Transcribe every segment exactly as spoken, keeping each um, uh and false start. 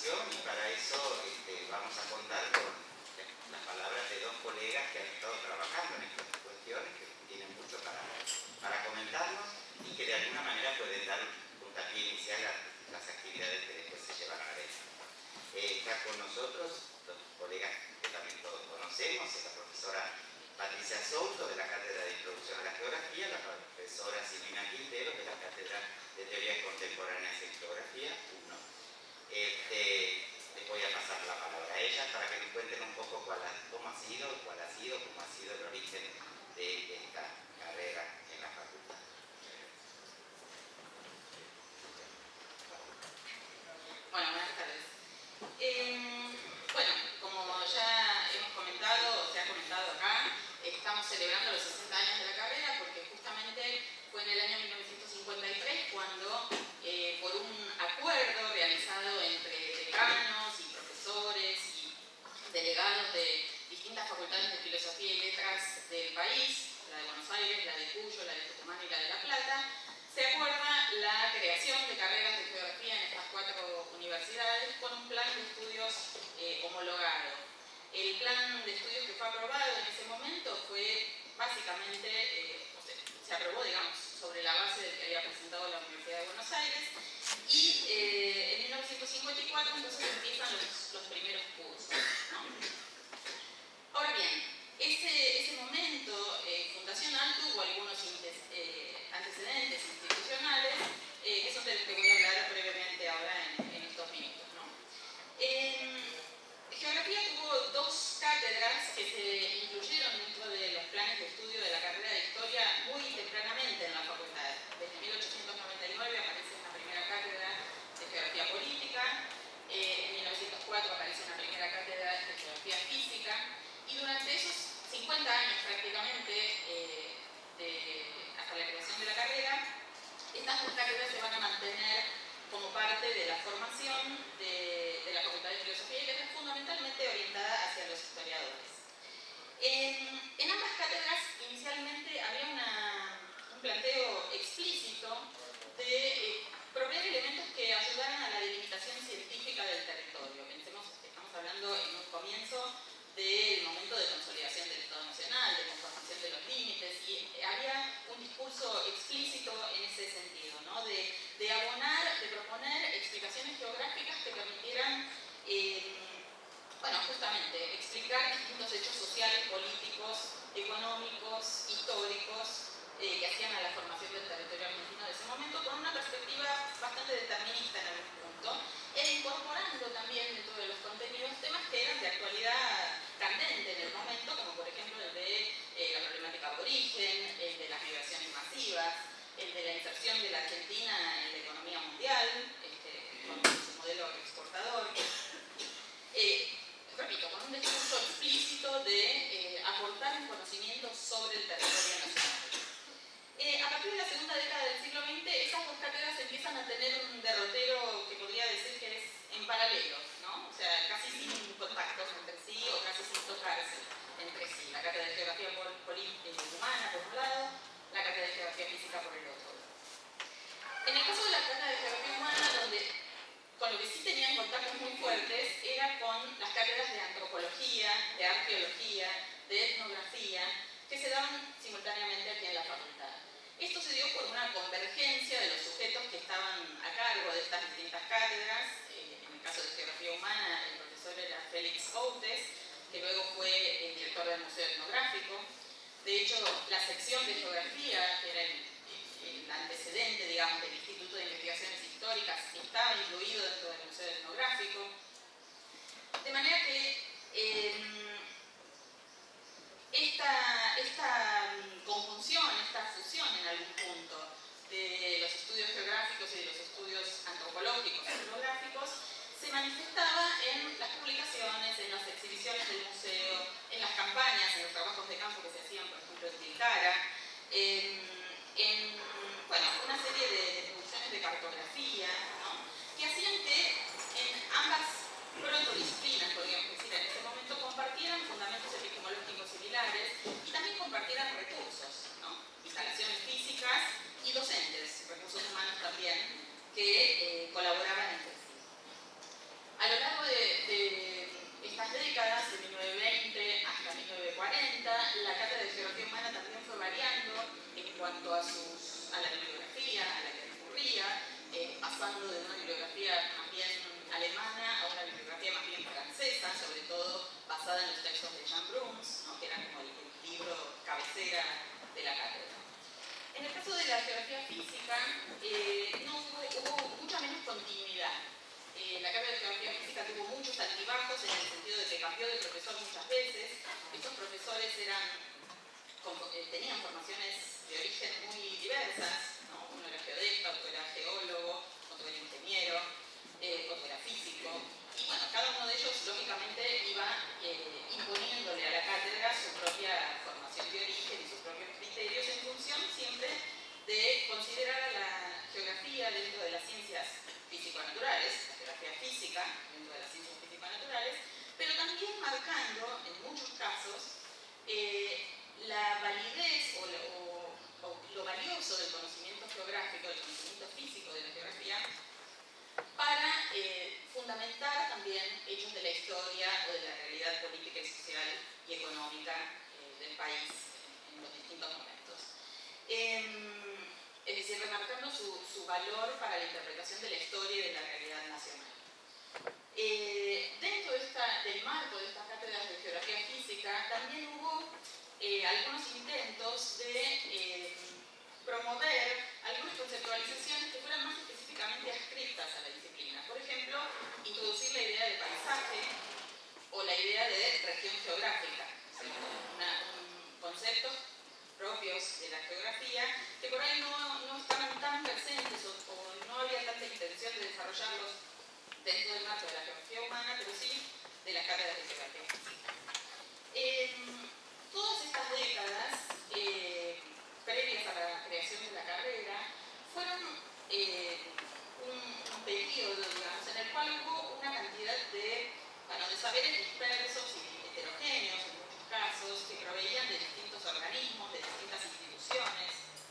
información y para eso este, vamos a contar con las palabras de dos colegas que han estado trabajando en estas cuestiones, que tienen mucho para, para comentarnos y que de alguna manera pueden dar un puntapié inicial a las actividades que después se llevan a cabo. Eh, está con nosotros dos colegas que también todos conocemos, es la profesora Patricia Souto, de la Cátedra de Introducción a la Geografía, la profesora Silvina Quintero, de la Cátedra de Teorías Contemporáneas en Geografía uno. Este, les voy a pasar la palabra a ellas para que nos cuenten un poco cuál ha, cómo ha sido, cuál ha sido, cómo ha sido el origen de esta carrera en la facultad. Bueno, buenas tardes. Eh, bueno, como ya hemos comentado, o se ha comentado acá, estamos celebrando los sesenta años de la carrera porque justamente fue en el año mil novecientos cincuenta y tres cuando, eh, por un acuerdo realizado entre decanos y profesores y delegados de distintas facultades de Filosofía y Letras del país, la de Buenos Aires, la de Cuyo, la de Tucumán y la de La Plata, se acuerda la creación de carreras de geografía en estas cuatro universidades con un plan de estudios eh, homologado. El plan de estudios que fue aprobado en ese momento fue básicamente, eh, o sea, se aprobó, digamos, sobre la base del que había presentado la Universidad de Buenos Aires y eh, en mil novecientos cincuenta y cuatro entonces empiezan los, los primeros cursos, ¿no? Ahora bien, ese, ese momento eh, fundacional tuvo algunos eh, antecedentes institucionales eh, que son de los que voy a hablar brevemente ahora en, en estos minutos, ¿no? En Geografía tuvo dos cátedras que se incluyeron dentro de los planes de estudio de la carrera de Historia muy tempranamente en la facultad. Desde mil ochocientos noventa y nueve aparece una primera cátedra de Geografía Política, eh, en mil novecientos cuatro aparece una primera cátedra de Geografía Física, y durante esos cincuenta años prácticamente, eh, de, hasta la creación de la carrera, estas dos cátedras se van a mantener como parte de la formación de, de la Facultad de Filosofía y Letras, fundamentalmente orientada hacia los historiadores. En, en ambas cátedras inicialmente había una, un planteo explícito de eh, proveer elementos que ayudaran a la delimitación científica del territorio. Pensemos, estamos hablando en un comienzo del momento de consolidación del Estado Nacional, de conformación de los límites, y había un discurso explícito en ese sentido, ¿no? de, de abonar, de proponer explicaciones geográficas que permitieran, eh, bueno, justamente, explicar distintos hechos sociales, políticos, económicos, históricos, eh, que hacían a la formación del territorio argentino de ese momento, con una perspectiva bastante determinista en algún punto, e incorporando también dentro de los contenidos temas que eran de actualidad candente en el momento, como por ejemplo el de eh, la problemática aborigen, el de las migraciones masivas, el de la inserción de la Argentina en la economía mundial, este, con su modelo exportador. Eh, repito, con un discurso explícito de eh, aportar un conocimiento sobre el territorio nacional. Eh, a partir de la segunda década del siglo veinte, estas dos cátedras empiezan a tener un derrotero que podría decir que es en paralelo, ¿no? O sea, casi sin contactos entre sí o casi sin tocarse entre sí. La cátedra de Geografía Humana por un lado, la cátedra de Geografía Física por el otro. En el caso de la cátedra de Geografía Humana, donde con lo que sí tenían contactos muy fuertes era con las cátedras de antropología, de arqueología, de etnografía, que se daban simultáneamente aquí en la facultad. Esto se dio por una convergencia de los sujetos que estaban a cargo de estas distintas cátedras. Eh, en el caso de Geografía Humana, el profesor era Félix Outes, que luego fue el director del Museo Etnográfico. De hecho, la sección de Geografía, que era el, el antecedente, digamos, del Instituto de Investigaciones Históricas, estaba incluido dentro del Museo Etnográfico. De manera que eh, esta, esta conjunción, esta fusión en algún punto de los estudios geográficos y de los estudios antropológicos y etnográficos se manifestaba en las publicaciones, en las exhibiciones del museo, en las campañas, en los trabajos de campo que se hacían, por ejemplo, en Tilcara, en, en bueno, una serie de, de producciones de cartografía, ¿no? Que hacían que en ambas protodisciplinas, podríamos decir, en ese momento compartieran fundamentos epistemológicos similares y también compartieran recursos, ¿no? Instalaciones físicas y docentes, recursos humanos también, que eh, colaboraban entre sí. A lo eh, la cátedra de Geografía Física tuvo muchos altibajos en el sentido de que cambió de profesor muchas veces. Estos profesores eran, eh, tenían formaciones de origen muy diversas, ¿no? Uno era geodeta, otro era geólogo, otro era ingeniero, eh, otro era físico. Y bueno, cada uno de ellos lógicamente iba eh, imponiéndole a la cátedra su propia formación de origen y sus propios criterios en función siempre de considerar a la geografía dentro de las ciencias físico-naturales, la geografía física dentro de las ciencias físico-naturales, pero también marcando, en muchos casos, eh, la validez o lo, o, o lo valioso del conocimiento geográfico, del conocimiento físico de la geografía, para eh, fundamentar también hechos de la historia o de la realidad política y social y económica eh, del país en los distintos momentos. Eh, es decir, remarcando su, su valor para la interpretación de la historia y de la realidad nacional. Eh, dentro de esta, del marco de estas cátedras de geografía física también hubo eh, algunos intentos de eh, promover algunas conceptualizaciones que fueran más específicamente adscritas a la disciplina. Por ejemplo, introducir la idea de paisaje o la idea de región geográfica, una, un conceptos propios de la geografía que por ahí no, no estaban tan presentes o, o no había tanta intención de desarrollarlos dentro del marco de la geografía humana, pero sí de las cátedras de geografía física. En todas estas décadas eh, previas a la creación de la carrera fueron eh, un, un periodo, digamos, en el cual hubo una cantidad de, bueno, de saberes dispersos y heterogéneos en muchos casos que proveían de distintos organismos, de distintas instituciones.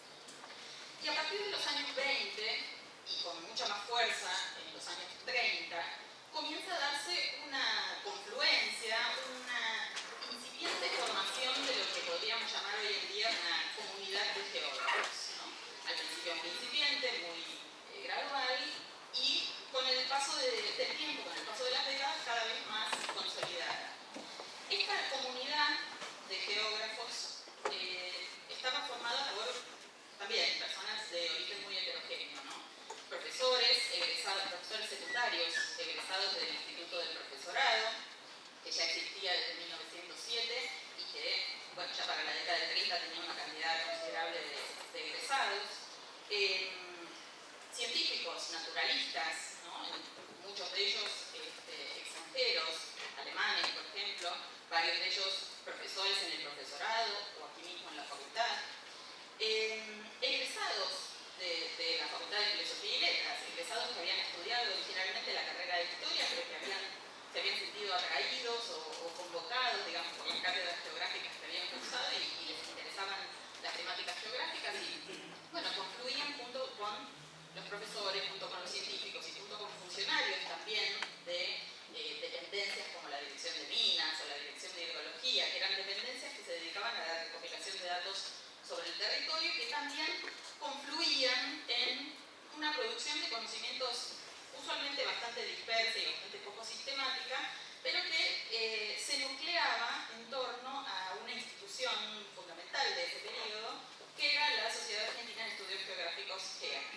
Y a partir de los años veinte, y con mucha más fuerza en los años treinta, comienza a darse una confluencia, una incipiente formación de lo que podríamos llamar hoy en día una comunidad de geólogos, ¿no? Al principio muy incipiente, muy eh, gradual, y con el paso de, del tiempo, con el paso de las décadas, cada vez más consolidada. Esta comunidad de geógrafos eh, estaba formada por también personas de origen muy heterogéneo, ¿no? Profesores, egresados, profesores secundarios, egresados del Instituto del Profesorado, que ya existía desde mil novecientos siete y que, bueno, ya para la década del treinta tenía una cantidad considerable de, de egresados. Eh, científicos, naturalistas, ¿no? Muchos de ellos este, extranjeros, alemanes, por ejemplo, varios de ellos profesores en el profesorado o aquí mismo en la facultad. Eh, egresados de, de la Facultad de Filosofía y Letras, egresados que habían estudiado originalmente la carrera de Historia, pero que habían, se habían sentido atraídos o, o convocados, digamos, por las cátedras geográficas que habían cursado y, y les interesaban las temáticas geográficas y, bueno, confluían junto con los profesores, junto con los científicos y junto con funcionarios también de eh, dependencias como la Dirección de Minas o la Dirección de Hidrología, que eran dependencias que se dedicaban a la recopilación de datos sobre el territorio, que también confluían en una producción de conocimientos usualmente bastante dispersa y bastante poco sistemática, pero que eh, se nucleaba en torno a una institución fundamental de ese periodo, que era la Sociedad Argentina de Estudios Geográficos, G E A.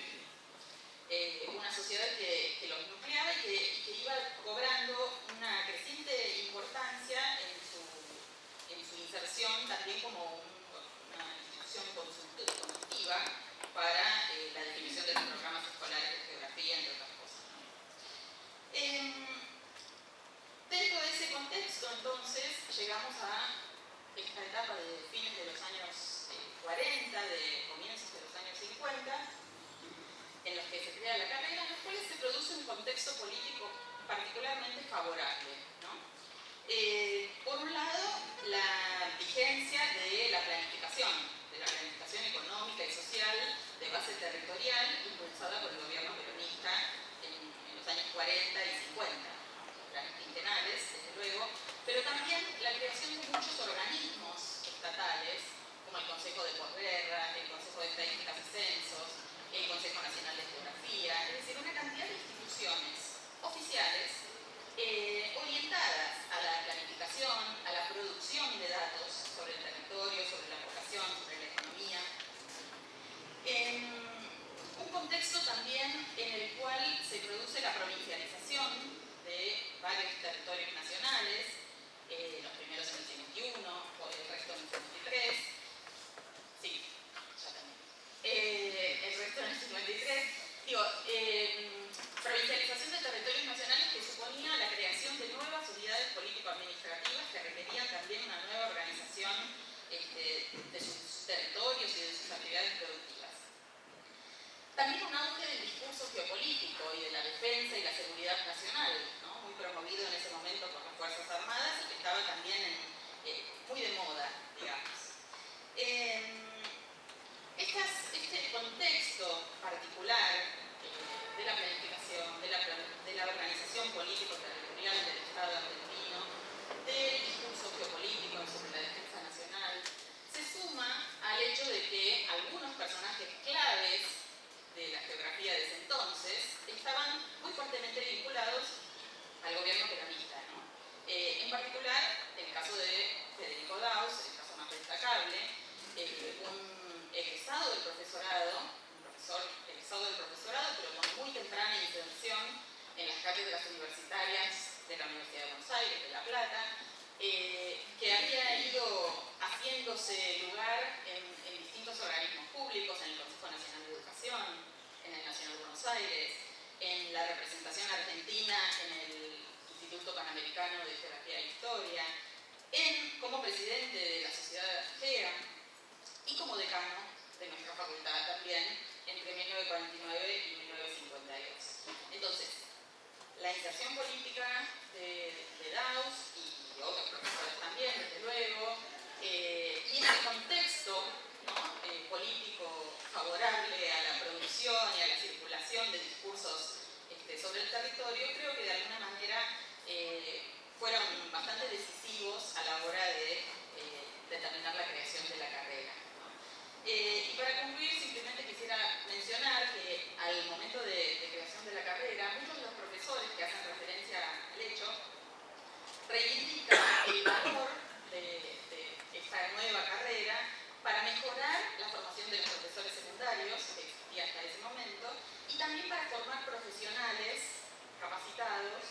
Eh, una sociedad que, que los nucleaba y que, y que iba cobrando una creciente importancia en su, en su inserción también como un, una institución consultiva para eh, la definición de los programas escolares de geografía, entre otras cosas. Eh, dentro de ese contexto, entonces, llegamos a esta etapa de fines de los años eh, cuarenta, de comienzos de los años cincuenta, en los que se crea la carrera, en los cuales se produce un contexto político particularmente favorable, ¿no? Eh, por un lado, la vigencia de la planificación, de la planificación económica y social de base territorial impulsada por el gobierno peronista en, en los años cuarenta y cincuenta, planes quinquenales, desde luego, pero también la creación de muchos organismos estatales, como el Consejo de Posguerra, el Consejo de Estadísticas y Censos, el Consejo Nacional de Geografía, es decir, una cantidad de instituciones oficiales eh, orientadas a la planificación, a la producción de datos sobre el territorio, sobre la población, sobre la economía. En un contexto también en el cual la seguridad nacional, ¿no? Muy promovido en ese momento por las Fuerzas Armadas y que estaba también en, eh, muy de moda, digamos. Eh, estas, este contexto particular eh, de la planificación, de la, de la organización político-territorial del Estado argentino, del discurso geopolítico sobre la defensa nacional, se suma al hecho de que algunos personajes claves de la geografía de ese entonces estaban muy fuertemente vinculados al gobierno peronista, ¿no? Eh, en particular, el caso de Federico Daus, el caso más destacable, eh, un egresado del profesorado, un profesor egresado del profesorado, pero con muy temprana inserción en las cátedras universitarias de la Universidad de Buenos Aires, de La Plata, eh, que había ido haciéndose lugar en, en distintos organismos públicos, en el Consejo Nacional de Educación, en el Nacional de Buenos Aires, en la representación argentina en el Instituto Panamericano de Geografía e Historia, en, como presidente de la Sociedad GEA y como decano de nuestra facultad también entre mil novecientos cuarenta y nueve y mil novecientos cincuenta y dos. Entonces, la inserción política de, de Daus y otros profesores también, desde luego, eh, y este contexto, ¿no? eh, político favorable a la producción y a la circulación de discursos este, sobre el territorio, creo que de alguna manera eh, fueron bastante decisivos a la hora de eh, determinar la creación de la carrera, ¿no? Eh, y para concluir, simplemente quisiera mencionar que al momento de, de creación de la carrera, muchos de los profesores que hacen referencia al hecho reivindican el valor de, de esta nueva carrera para mejorar la formación de los profesores secundarios que existía hasta ese momento y también para formar profesionales capacitados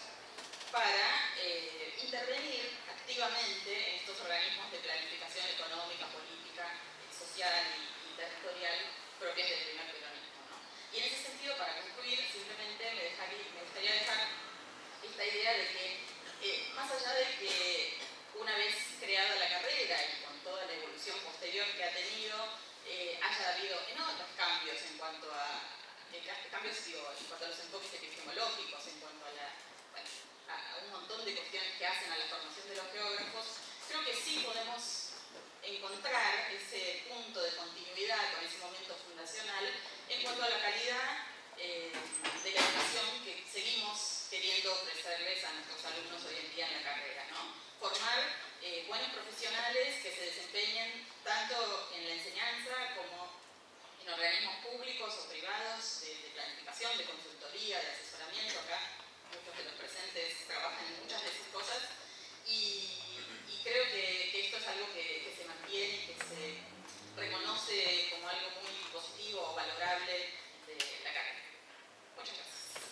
para eh, intervenir activamente en estos organismos de planificación económica, política, social y, y territorial propias del primer peronismo, ¿no? Y en ese sentido, para concluir, simplemente me, dejaría, me gustaría dejar esta idea de que, eh, más allá de que una vez creada la carrera y con toda la evolución posterior que ha tenido, eh, haya habido enormes cambios en cuanto a, eh, cambios digo, en cuanto a los enfoques epistemológicos, en cuanto a la bueno, a un montón de cuestiones que hacen a la formación de los geógrafos, creo que sí podemos encontrar ese punto de continuidad con ese momento fundacional en cuanto a la calidad eh, de la educación que seguimos queriendo ofrecerles a nuestros alumnos hoy en día en la carrera, ¿no? Formar eh, buenos profesionales que se desempeñen tanto en la enseñanza como en organismos públicos o privados de, de planificación, de consultoría, de asesoramiento. Acá muchos de los presentes trabajan en muchas de esas cosas y, y creo que, que esto es algo que, que se mantiene y que se reconoce como algo muy positivo o valorable de la carrera. Muchas gracias.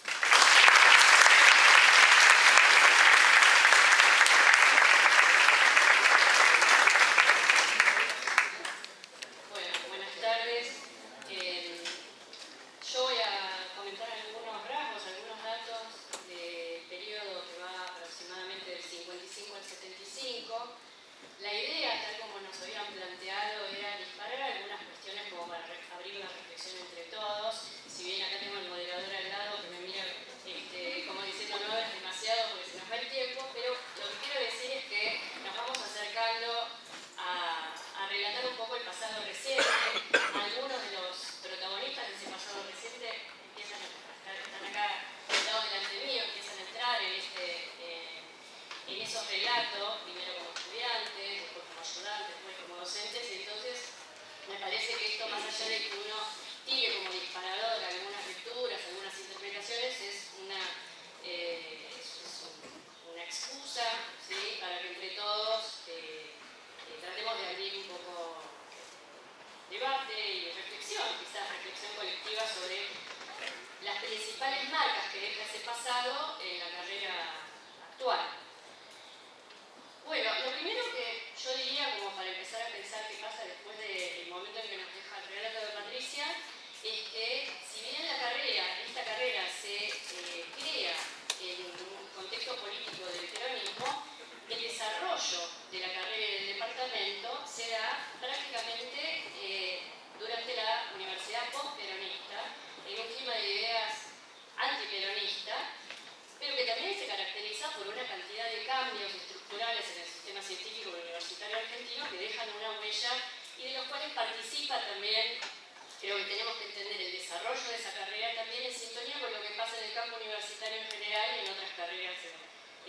Bueno, buenas tardes. Eh, yo voy a comentar algunos rasgos, algunos datos del periodo que va aproximadamente del cincuenta y cinco al setenta y cinco. La idea, tal como nos habían planteado, era disparar algunas cuestiones como para abrir una reflexión entre todos. Si bien acá tengo el moderador al lado que me mira este, como diciendo no es demasiado porque se nos va el tiempo, pero lo que quiero decir es que nos vamos acercando a, a relatar un poco el pasado reciente. Algunos de los protagonistas de ese pasado reciente empiezan a estar, están acá sentados delante mío, empiezan a entrar en, este, eh, en esos relatos, primero como estudiantes, después como ayudantes, después como docentes, y entonces me parece que esto, más allá de que uno tire como disparador algunas lecturas, algunas interpretaciones, es una, eh, es, es una excusa, ¿sí?, para que entre todos eh, eh, tratemos de abrir un poco debate y reflexión, quizás reflexión colectiva sobre las principales marcas que deja ese pasado en la carrera actual. Bueno, lo primero que yo diría, como para empezar a pensar qué pasa después del momento en que nos deja el relato de Patricia, es que si bien la carrera, esta carrera se eh, crea en un contexto político del peronismo, el desarrollo de la carrera y del departamento se da prácticamente eh, durante la universidad postperonista, en un clima de ideas antiperonista,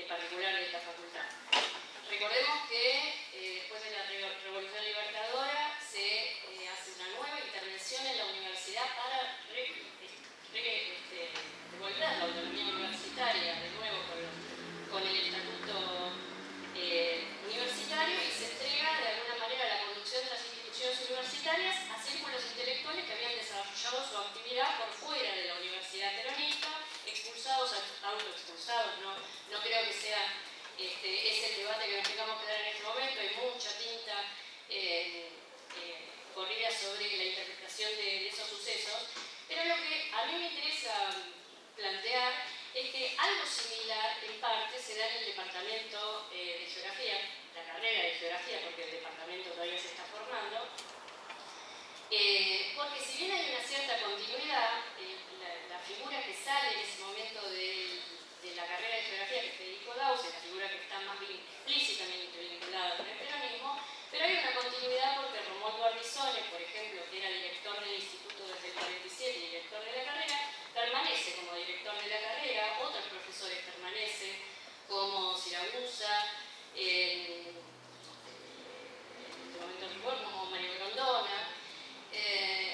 en particular de esta facultad. Recordemos que eh, después de la Revolución Libertadora se eh, hace una nueva intervención en la universidad para re, re, este, devolver la autonomía universitaria de nuevo con, los, con el estatuto eh, universitario, y se entrega de alguna manera la conducción de las instituciones universitarias a círculos intelectuales que habían desarrollado su actividad por fuera de la universidad peronista, expulsados, autoexpulsados. No, no creo que sea este, ese el debate que nos tengamos que dar en este momento. Hay mucha tinta eh, eh, corrida sobre la interpretación de, de esos sucesos, pero lo que a mí me interesa plantear es que algo similar en parte se da en el departamento eh, de geografía, la carrera de geografía, porque el departamento todavía se está formando, eh, porque si bien hay una cierta continuidad, eh, la, la figura que sale en ese momento de, de la carrera de geografía, que es Federico Dauce, la figura que está más bien explícitamente vinculada con el peronismo, pero hay una continuidad porque Romualdo Ardizone, por ejemplo, que era director del instituto desde el cuarenta y siete y director de la carrera, permanece como director de la carrera, otros profesores permanecen, como Siragusa, eh, en este momento recuerdo, como Mario Grondona, eh,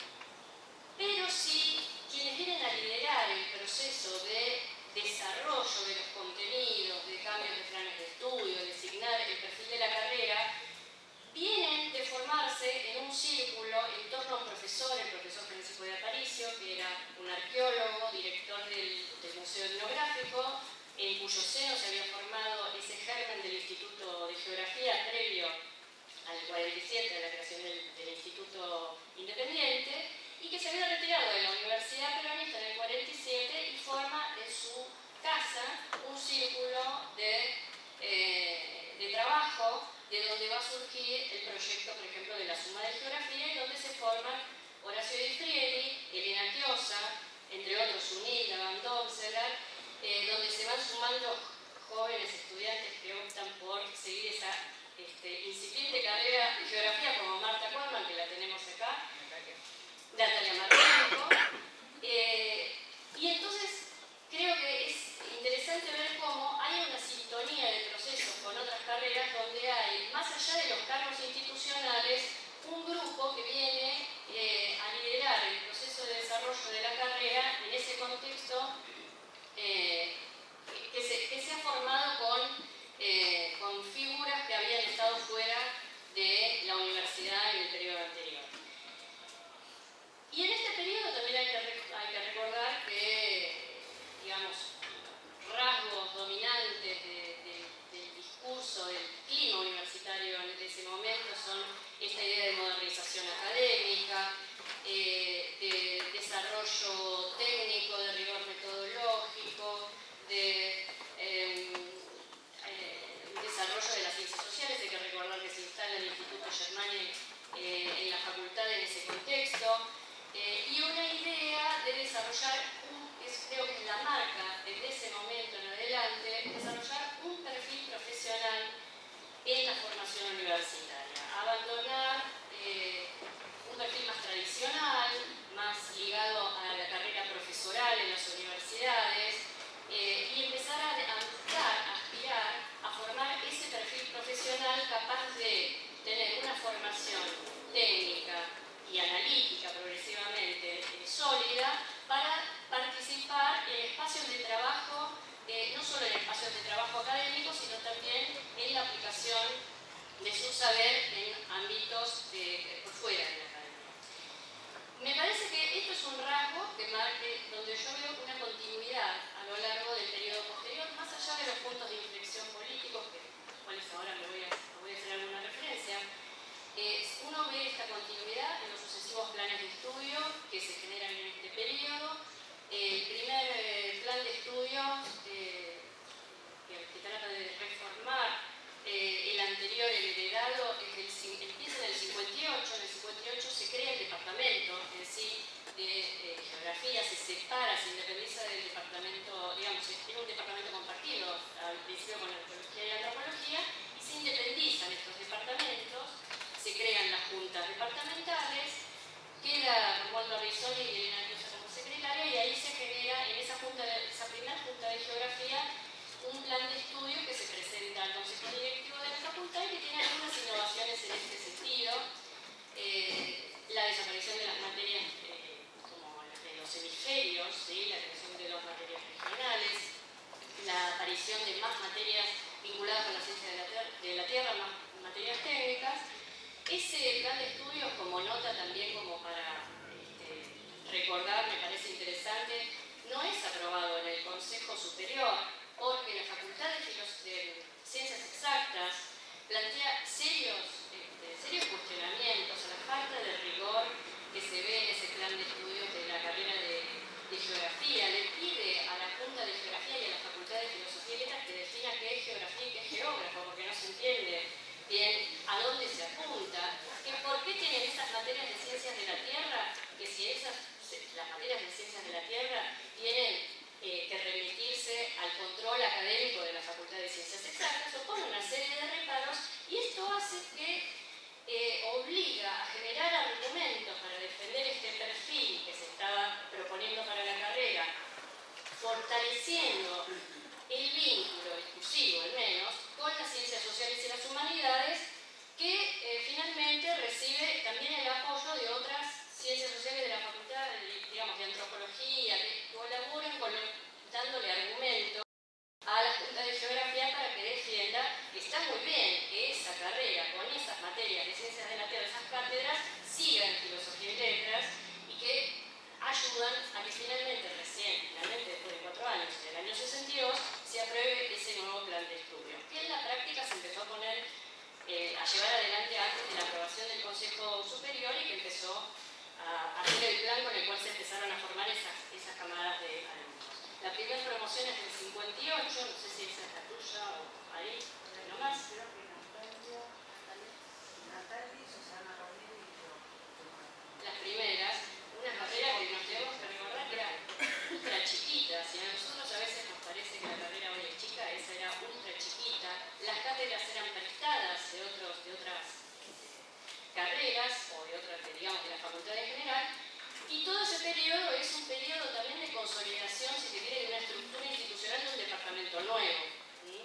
pero sí quienes vienen a liderar el proceso de desarrollo de los contenidos, de cambios de planes de estudio, de designar el perfil de la carrera, vienen de formarse en un círculo en torno a un profesor, el profesor Francisco de Aparicio, que era un arqueólogo, director del, del Museo Etnográfico, en cuyo seno se había formado ese germen del Instituto de Geografía previo al cuarenta y siete, a la creación del, del Instituto Independiente, y que se había retirado de la Universidad Peronista en el cuarenta y siete y forma en su casa un círculo de, eh, de trabajo, de donde va a surgir el proyecto, por ejemplo, de la Suma de Geografía, y donde se forman Horacio Di Friedi, Elena Chiosa, entre otros Unilda, Van Donzeler, eh, donde se van sumando jóvenes estudiantes que optan por seguir esa este, incipiente carrera de geografía, como Marta Cuerman, que la tenemos acá, Natalia Martínez, eh, y entonces creo que es interesante ver cómo hay una sintonía de procesos con otras carreras donde hay, más allá de los cargos institucionales, un grupo que viene eh, a liderar el proceso de desarrollo de la carrera en ese contexto eh, que, se, que se ha formado con, eh, con figuras que habían estado fuera de la universidad en el periodo anterior. Y en este periodo también hay que, hay que recordar que, digamos, rasgos dominantes de, de, del discurso, del clima universitario de ese momento son esta idea de modernización académica, eh, de desarrollo técnico, de rigor metodológico, de eh, eh, desarrollo de las ciencias sociales. Hay que recordar que se instala el Instituto Germani eh, en la facultad en ese contexto. Eh, y una idea de desarrollar, un, es, creo que es la marca desde ese momento en adelante, desarrollar un perfil profesional en la formación universitaria, abandonar eh, un perfil más tradicional, más ligado a la carrera profesoral en las universidades, eh, y empezar a, a buscar, a aspirar a formar ese perfil profesional capaz de tener una formación técnica y analítica progresivamente eh, sólida para participar en espacios de trabajo, eh, no solo en espacios de trabajo académicos, sino también en la aplicación de su saber en ámbitos de, por fuera de la academia. Me parece que esto es un rasgo que marque, donde yo veo una continuidad a lo largo del periodo posterior, más allá de los puntos de inflexión políticos, que cuales ahora me voy a, me voy a hacer alguna referencia. Eh, uno ve esta continuidad en los sucesivos planes de estudio que se generan en este periodo. Eh, el primer eh, plan de estudio eh, que, que trata de reformar eh, el anterior, el heredado, es del, empieza en el cincuenta y ocho. En el cincuenta y ocho se crea el departamento en sí de eh, geografía, se separa, se independiza del departamento, digamos, era un departamento compartido al principio con arqueología y antropología, y se independizan estos departamentos. Se crean las juntas departamentales, queda Romualdo Ardizone y Elena Chiosa como secretaria, y ahí se genera, en esa, junta de, esa primera junta de geografía, un plan de estudios que se presenta al Consejo Directivo de la Facultad y que tiene algunas innovaciones en este sentido. Eh, la desaparición de las materias eh, como las de los hemisferios, ¿sí? La creación de dos materias regionales, la aparición de más materias vinculadas con la ciencia de la, de la Tierra, más materias técnicas. Ese plan de estudios, como nota también como para este, recordar, me parece interesante, no es aprobado en el Consejo Superior porque la Facultad de, de Ciencias Exactas plantea serios, este, serios cuestionamientos a la falta de rigor que se ve en ese plan de estudios de la carrera de, de Geografía. Le pide a la Junta de Geografía y a la Facultad de Filosofía y Letras que defina qué es geografía y qué es geógrafo, porque no se entiende bien a dónde se apunta, que por qué tienen esas materias de ciencias de la Tierra, que si esas, las materias de ciencias de la Tierra tienen eh, que remitirse al control académico de la Facultad de Ciencias Exactas, opone una serie de reparos y esto hace que eh, obliga a generar argumentos para defender este perfil que se estaba proponiendo para la carrera, fortaleciendo el vínculo discursivo, al menos, con las ciencias sociales y las humanidades, que eh, finalmente recibe también el apoyo de otras ciencias sociales de la facultad, digamos, de antropología, que colaboran con, dándole argumentos a la Junta de Geografía para que defienda que está muy bien que esa carrera, con esas materias de ciencias de la Tierra, esas cátedras, siga en filosofía y letras y que ayudan a que finalmente, recién, finalmente después de cuatro años, en el año sesenta y dos, se apruebe ese nuevo plan de estudio, que en la práctica se empezó a poner, eh, a llevar adelante antes de la aprobación del Consejo Superior y que empezó a hacer el plan con el cual se empezaron a formar esas, esas camadas de alumnos. La primera promoción es del cincuenta y ocho, no sé si esa es la tuya o ahí, nomás. Creo que Natalia, Natalia, Susana Romero y yo. Las primeras, una carrera que nos tenemos que recordar que era ultra chiquita. Si a nosotros a veces nos parece que la carrera hoy es chica, esa era ultra chiquita. Las cátedras eran prestadas de, otros, de otras carreras o de otras, digamos, de la facultad en general. Y todo ese periodo es un periodo también de consolidación, si se quiere, de una estructura institucional de un departamento nuevo. ¿Sí?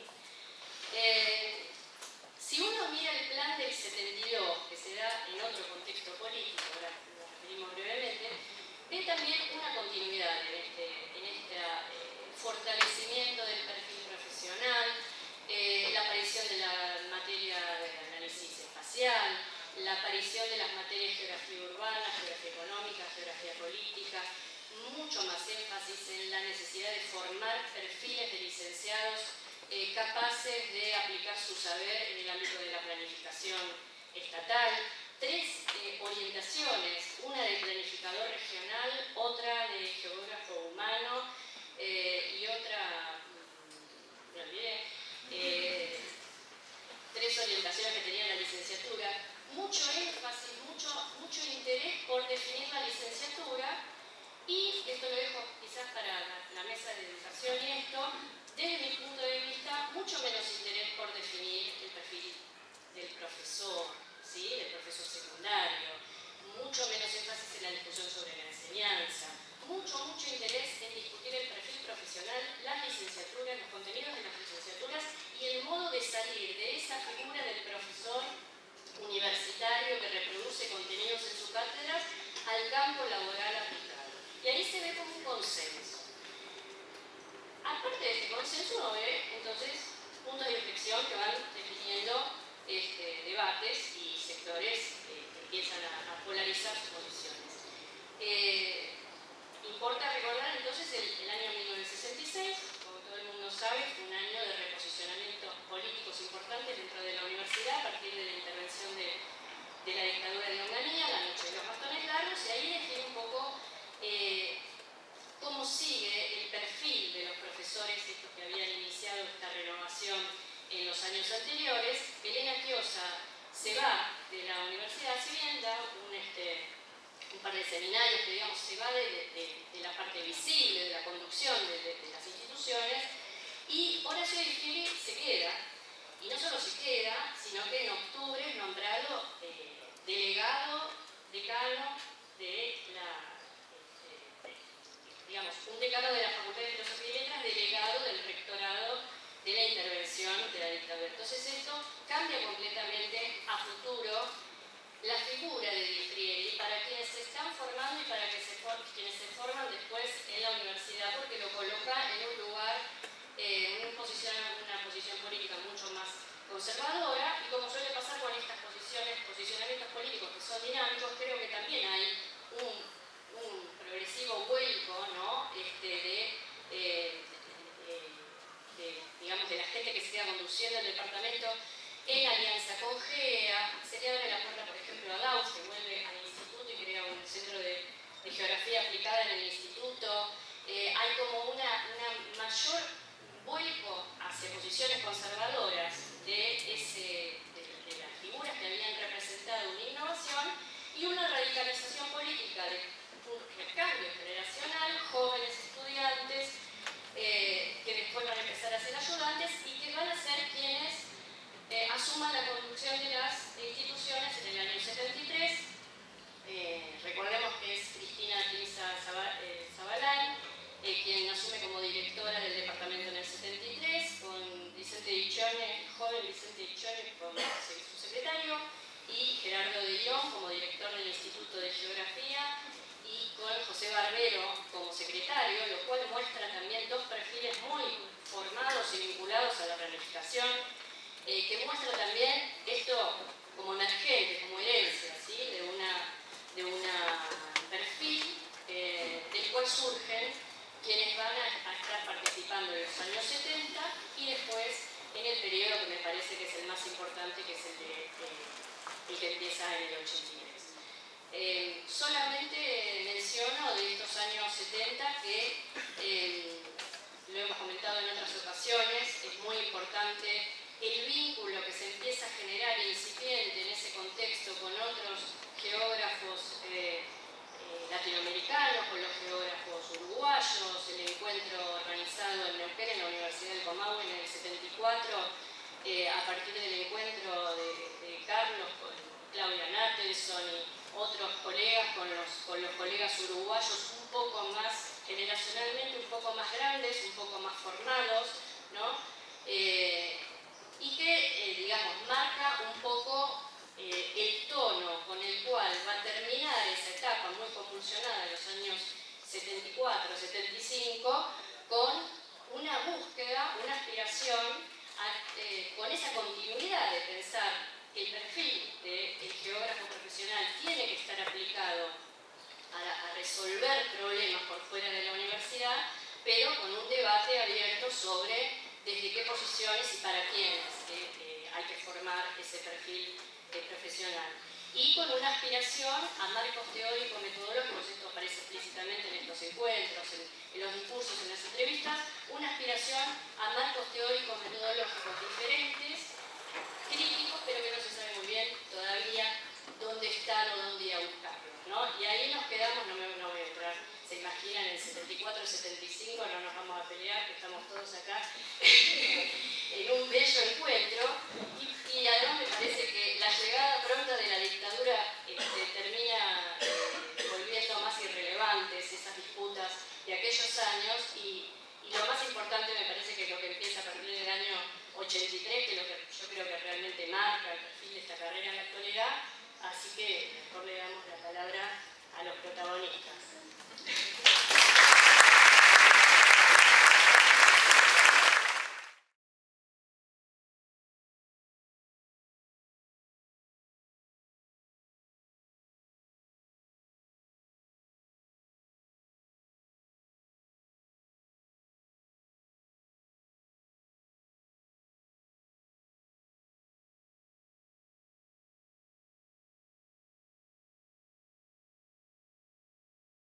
Eh, si uno mira el plan del setenta y dos, que se da en otro contexto político, ahora lo referimos brevemente, ve también una continuidad en este, en este eh, fortalecimiento del perfil profesional, eh, la aparición de la materia de análisis espacial, la aparición de las materias geografía urbana, geografía económica, geografía política, mucho más énfasis en la necesidad de formar perfiles de licenciados eh, capaces de aplicar su saber en el ámbito de la planificación estatal. Tres eh, orientaciones, una de planificador regional, otra de geógrafo humano eh, y otra, mmm, me olvidé, eh, tres orientaciones que tenía la licenciatura. Mucho énfasis, mucho, mucho interés por definir la licenciatura y, esto lo dejo quizás para la, la mesa de educación y esto, desde mi punto de vista, mucho menos interés por definir el perfil del profesor, ¿sí? Del profesor secundario, mucho menos énfasis en la discusión sobre la enseñanza, mucho, mucho interés en discutir el perfil profesional, las licenciaturas, los contenidos de las licenciaturas y el modo de salir de esa figura del profesor universitario que reproduce contenidos en sus cátedras al campo laboral aplicado. Y ahí se ve como un consenso. Aparte de este consenso, uno ve entonces puntos de inflexión que van definiendo este, debates y sectores eh, que empiezan a, a polarizar sus posiciones. Eh, importa recordar entonces el, el año mil novecientos sesenta y seis, como todo el mundo sabe, fue un año de reposicionamientos políticos importantes dentro de la universidad a partir de la intervención de, de la dictadura de Onganía, la noche de los bastones largos, y ahí define un poco eh, cómo sigue el perfil de los profesores estos que habían iniciado esta renovación en los años anteriores. Elena Chiosa se va de la universidad, si bien da un, este, un par de seminarios que digamos se va de, de, de la parte visible, de la conducción de, de, de las instituciones, y Horacio Di Fili se queda, y no solo se queda, sino que en octubre es nombrado eh, delegado, decano de la, eh, de, digamos, un decano de la Facultad de Filosofía y Letras, delegado del rectorado Entonces esto cambia completamente a futuro la figura de Di Frieri para quienes se están formando y para que se for quienes se forman después en la universidad, porque lo coloca en un lugar, eh, en posición, una posición política mucho más conservadora, y como suele pasar con estas posiciones, posicionamientos políticos que son dinámicos, creo que también hay un, un progresivo vuelco, ¿no? este, de, eh, de, de, de, digamos, de la gente que se queda conduciendo el departamento en alianza con GEA. Se le abre la puerta, por ejemplo, a Gauss, que vuelve al instituto y crea un centro de, de geografía aplicada en el instituto. Eh, hay como una, una mayor vuelco hacia posiciones conservadoras de, ese, de, de las figuras que habían representado una innovación y una radicalización política de un recambio generacional, jóvenes estudiantes eh, que después van a empezar a ser ayudantes y que van a ser quienes Eh, asuman la conducción de las instituciones en el año setenta y tres. Eh, recordemos que es Cristina Tiliza Zabalán, eh, quien asume como directora del departamento en el setenta y tres, con Vicente Diccione, joven Vicente Diccione como su secretario, y Gerardo de Guión como director del Instituto de Geografía, y con José Barbero como secretario, lo cual muestra también dos perfiles muy formados y vinculados a la planificación, Eh, que muestra también esto como emergente, como herencia, ¿sí? de, una, de un perfil eh, del cual surgen quienes van a, a estar participando en los años setenta y después en el periodo que me parece que es el más importante, que es el, de, eh, el que empieza en el ochenta y tres. Eh, solamente menciono de estos años setenta que, eh, lo hemos comentado en otras ocasiones, es muy importante el vínculo que se empieza a generar incipiente en ese contexto con otros geógrafos eh, eh, latinoamericanos, con los geógrafos uruguayos, el encuentro organizado en Neuquén, en la Universidad del Comahue en el setenta y cuatro, eh, a partir del encuentro de, de Carlos con Claudia Nattelson y otros colegas, con los, con los colegas uruguayos un poco más, generacionalmente un poco más grandes, un poco más formados, ¿no? Eh, y que, eh, digamos, marca un poco eh, el tono con el cual va a terminar esa etapa muy convulsionada de los años setenta y cuatro setenta y cinco, con una búsqueda, una aspiración a, eh, con esa continuidad de pensar que el perfil del geógrafo profesional tiene que estar aplicado a, a resolver problemas por fuera de la universidad, pero con un debate abierto sobre desde qué posiciones y para quiénes eh, eh, hay que formar ese perfil eh, profesional. Y con una aspiración a marcos teórico-metodológicos, esto aparece explícitamente en estos encuentros, en, en los discursos, en las entrevistas, una aspiración a marcos teóricos-metodológicos diferentes, críticos, pero que no se sabe muy bien todavía dónde están o dónde ir a buscarlos, ¿no? Y ahí nos quedamos, no me, no voy a entrar, se imaginan, en el setenta y cuatro setenta y cinco, no nos vamos a pelear, que estamos todos acá en un bello encuentro, y, y además me parece que la llegada pronta de la dictadura este, termina eh, volviendo más irrelevantes esas disputas de aquellos años, y, y lo más importante me parece que es lo que empieza a partir del año ochenta y tres, que es lo que yo creo que realmente marca el perfil de esta carrera en la actualidad. Así que mejor le damos la palabra a los protagonistas.